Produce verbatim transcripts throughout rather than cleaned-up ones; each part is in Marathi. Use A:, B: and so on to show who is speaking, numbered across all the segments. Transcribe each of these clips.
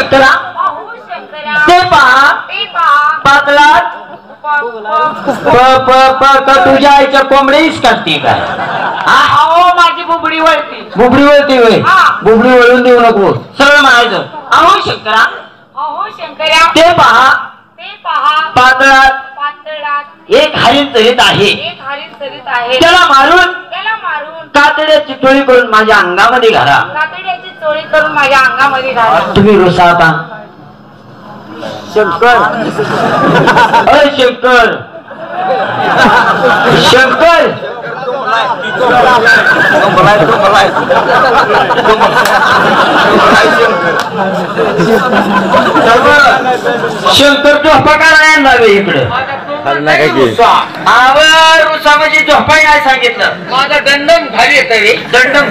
A: शंकरा ते पहा पातळात तुझ्या आईच्या कोंबडीच करते काय?
B: अहो माझी बुबडी वळती.
A: बुबडी वळती होय? बुबडी वळून देऊ नको, सरळ म्हणायचं अहो शंकरा
B: अहो शंकरा
A: ते पहा
B: ते पहा
A: पातळात
B: पातळात
A: एक हरिण चरित आहे.
B: एक हरिण चरित आहे.
A: त्याला मारून
B: त्याला मारून
A: कातड्याची चोळी करून माझ्या अंगामध्ये घाला.
B: कातड्याची चोळी करून माझ्या अंगामध्ये घाला.
A: तुम्ही रुसा आता शंकर अय शंकर शंकर शंकर झोपा काय लावे इकडं आवर रुसा म्हणजे झोपाय नाही सांगितलं.
B: माझा दंडम खाली येत रे.
A: दंडम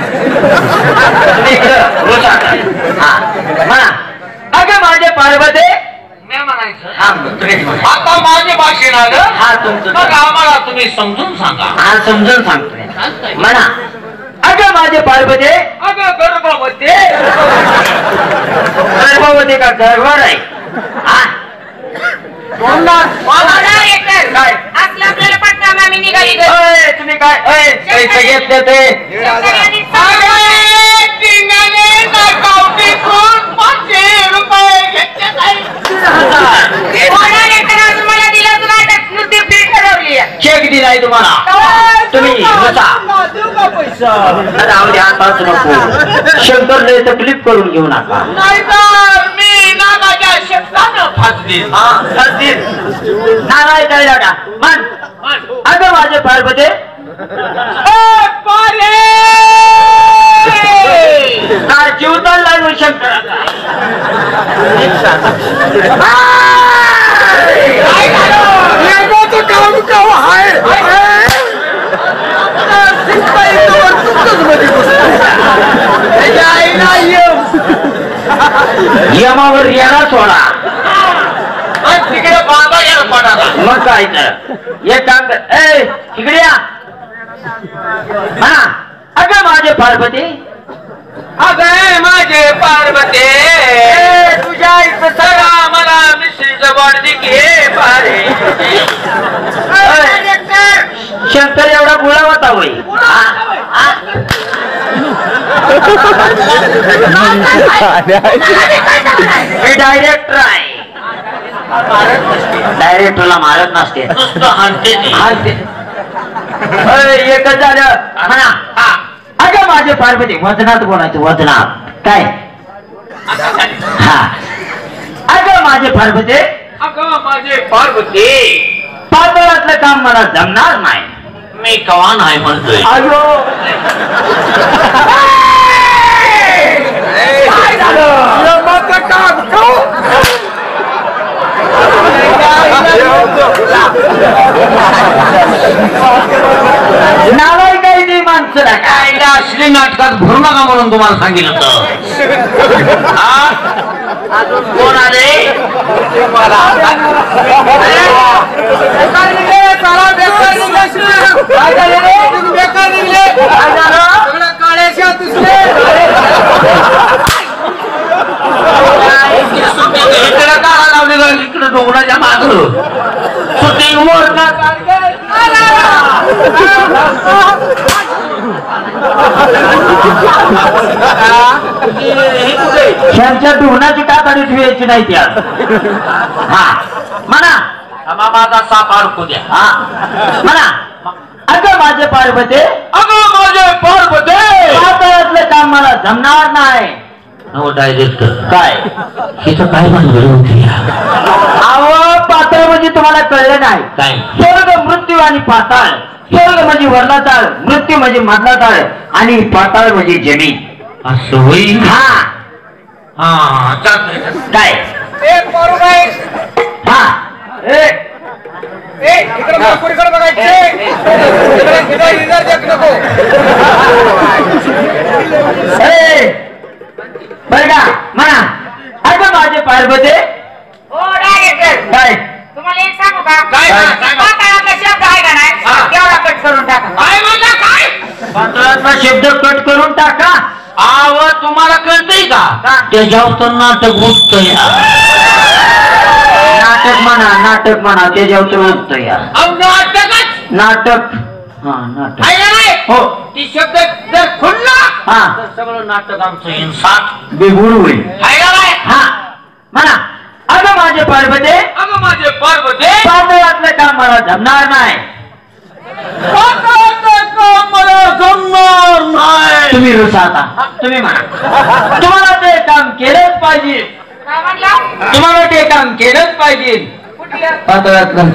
A: इकडं रुसा म्हणा अगं माझे पार्वते
B: आता माझे भाषण आलं.
A: हा तुमचं
B: मग आम्हाला तुम्ही समजून सांगा.
A: हा समजून सांगतोय म्हणा अगं माझे पार्वते
B: अगं गर्भामध्ये
A: गर्भावती का गर्भार आहे
B: काय असलं आपल्याला पटकन आम्ही निघाली.
A: तुम्ही काय पैसे घेतले ते चेक दिलाय तुम्हाला तुम्ही राहू द्या नको. शंकर लय तकलीफ करून घेऊ नका.
B: मी नागाच्या शब्दानं फासतील
A: नाराय कळला का म्हण अगं माझे पार्वते काय जीवदान लागू शंकराचा काम काव आहे यमावर येणार सोडा
B: तिकडे बाबा याला पडाला.
A: मग काय तर एक काम कर ए तिकडे या हा अगं माझे पार्वती
B: अगं माझे पार्वते
A: तुझ्या इथं
B: सगळा मला मिश्रीचं बॉडी घे पारे.
A: शंकर एवढा गुळा होता होय. मी डायरेक्टर आहे. डायरेक्टरला मारत नसते एकच झालं म्हणा अगं माझे पार्वती वजनात बोलायचं वजनात काय हा अगं माझे पार्वती
B: अगं माझे पार्वती
A: पातळातलं काम मला जमणार नाही.
B: मी कवा नाही म्हणतोय.
A: अयो काय झालं नावाय काही नाही माणसाला
B: काय असली नाटकात भरू नका म्हणून तुम्हाला सांगितलं होतं. कोण आले इकडे डोंगराच्या माग शूटिंग
A: त्यांच्या डोंगराची का काढून ठेवायची नाही त्या हा म्हणा
B: माझा साप अडकू द्या.
A: हा म्हणा अगं माझे पार्वते
B: अगं माझे पार्वते
A: पातळातलं काम मला जमणार नाही.
B: हो डायरेक्टर
A: काय
B: हिचं काय भानगड होती.
A: अहो पातळ म्हणजे तुम्हाला कळलं नाही
B: काय
A: स्वर्ग मृत्यू आणि पाताळ. स्वर्ग म्हणजे वरला ताळ, मृत्यू म्हणजे मधला ताळ आणि पाताळ म्हणजे जमीन.
B: असं होईल.
A: हा
B: हा
A: काय हा बर का म्हणा अगं माझे पार्वते
B: हो डायरेक्टर
A: काय
B: तुम्हाला एक सांगू का
A: काय?
B: पाताळातला शब्द आहे का नाही तेवढा कट करून टाका.
A: काय म्हणला काय पातळातला शब्द कट करून टाका.
B: आव तुम्हाला कळतंय का त्याच्यावर तर नाटक उठत या
A: नाटक म्हणा नाटक म्हणा त्याच्यावर तर उठत या
B: नाटकच
A: नाटक हा नाटक
B: आहे ना नाही?
A: हो
B: ती शब्द जर खुलला
A: हा
B: तर सगळं नाटक आमचं इन्साफ
A: बेगुण होईल
B: आहे ना नाही?
A: हा म्हणा अगं माझे पार्वते
B: अगं माझे पार्वती
A: पातळातलं काम मला जमणार नाही
B: मला जमणार नाही
A: तुम्ही रुसा आता तुम्ही म्हणा तुम्हाला ते काम केलंच पाहिजे तुम्हाला ते काम केलंच पाहिजे पातळातलं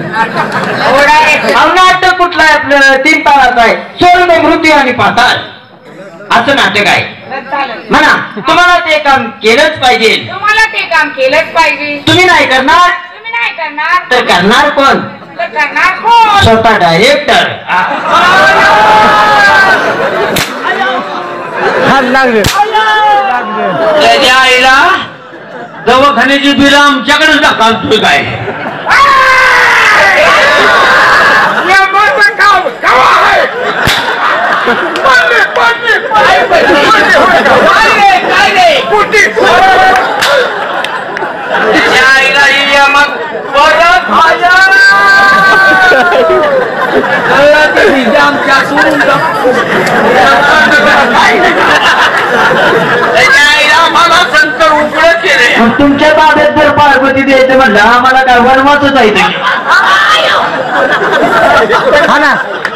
A: नाटक कुठलं आहे आपलं तीन तालाचं आहे स्वर्ग मृत्यू आणि पाताळ असं नाटक आहे म्हणा तुम्हाला ते काम केलंच पाहिजे
C: तुम्हाला ते काम केलंच पाहिजे
A: तुम्ही नाही करणार
C: तुम्ही नाही करणार
A: तर करणार कोण
C: तर करणार कोण
A: स्वतः डायरेक्टर
B: त्याच्या आईला दवाखान्याची बिलं आमच्याकडे दाखवतोय काय मग मला शंकर उघड केले
A: तुमच्या ताब्यात जर पार्वती द्यायचं म्हणलं आम्हाला काय वनवासच आहे ते. हा ना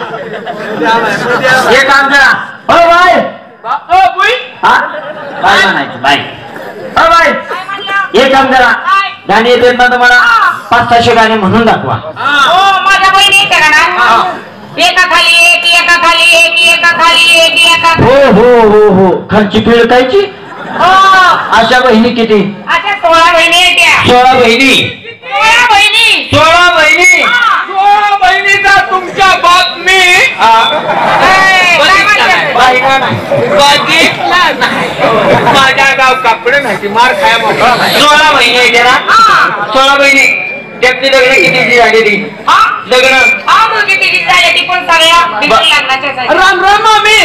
A: हे काम करा हो बाय हा बाय म्हणायचं बाय हो बाय
C: काय म्हणलं
A: हे काम करा गाणी येतात ना तुम्हाला पाच सहाशे गाणी म्हणून दाखवा
C: हो माझ्या बहिणी येते का ना एका खाली एक एका खाली एक एका खाली एक एका
A: हो हो हो हो खालची पिळ कायची
C: हो
A: अशा बहिणी किती
C: अशा सोळा बहिणी येत्या
A: सोळा बहिणी
C: सोळा बहिणी
A: सोळा बहिणी
B: सोळा बहिणीचा तुमच्या बातमी
C: ए, काय म्हणते?
A: बायका नाही.
B: बघितला नाही माझ्या गाव कापड नाही मार खाया मोकळा नाही
A: सोळा बहिणी आहे जरा
C: हा.
A: सोळा बहिणी त्यातली लग्न कितीची झालेली
C: हा?
A: लग्न
C: हा मुलगी तिघी झाल्या ती पण सगळ्या बिलकुल लग्नाच्या झाल्या.
B: राम राम मामी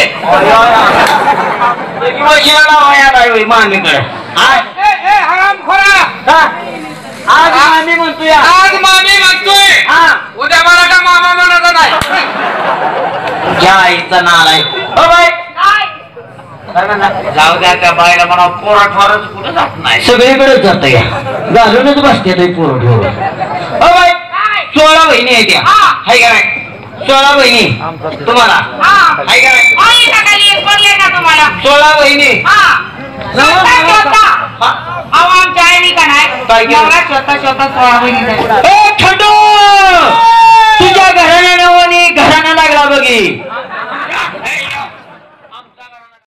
A: मामीकडे
B: ए, ए, हरामखोरा
A: आज मामी म्हणतोय
B: आज मामी म्हणतोय
A: हा
B: उद्या मला का मामा म्हणत नाही
A: तुझ्या आईचा नाल आहे हो बाय
C: काय?
B: जाऊ द्या त्या बाईला मला पोराट फारच कुठं जात नाही
A: सगळीकडेच जात या घालूनच बसते ते पोरं ठेवून हो बाय
C: काय?
A: सोळा बहिणी आहेत त्या
C: हा.
A: हाय का नाही सोळा बहिणी तुम्हाला
C: हा.
A: हाय का नाही
C: हा, एका खाली एक पडले का तुम्हाला
A: सोळा बहिणी
C: हा. स्वतः स्वतः.
A: हा.
C: अहो, आमच्या आईने का नाही
A: काय केलं?
C: नवरा स्वतः स्वतः सोळा बहिणी झाल्या.
A: ए, खंडू तुझ्या घराण्याने घराणा लागला बघी